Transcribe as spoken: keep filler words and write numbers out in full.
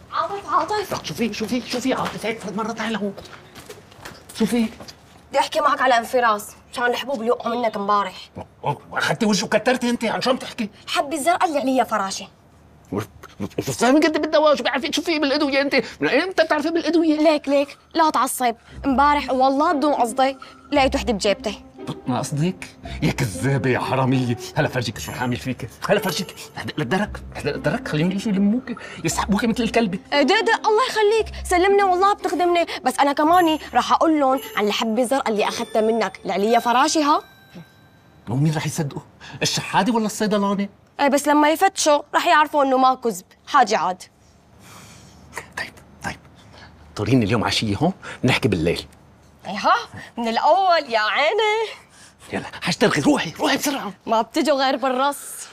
عاطف عاطف شوفي شوفي شوفي عاطف هيك فد مرة تعي لهون. شوفي بدي احكي معك على انفراس مشان الحبوب اللي وقعوا منك امبارح. اخذتي وجه وكترتي انت، عن شو عم تحكي؟ الحبة الزرقاء اللي عليها فراشة. شو فاهمك انت بالدواء؟ شو بيعرفي شو في بالادويه انت؟ من امتى بتعرفي بالادويه؟ ليك ليك لا تعصب، امبارح والله بدون قصدي لقيت وحدة بجيبتي. ما قصدك؟ يا كذابة يا حرامية، هلا فرجيك شو حامل فيك، هلا فرجيك، احدق للدرك، احدق للدرك، خليهم يجوا يلموك، يسحبوك مثل الكلبة. ايه ده ده الله يخليك، سلمني والله بتخدمني، بس أنا كماني راح أقول لهم عن الحبة الزرقاء اللي أخذتها منك، اللي عليها فراشة ها؟ ومين راح يصدقوا؟ الشحادة ولا الصيدلاني؟ ايه بس لما يفتشوا راح يعرفوا إنه ما كذب، حاجة عاد. طيب طيب، طوريني اليوم عشية هون، بنحكي بالليل. ايها من الأول يا عيني. يلا حاشترغي، روحي روحي بسرعة. ما بتجوا غير بالرص.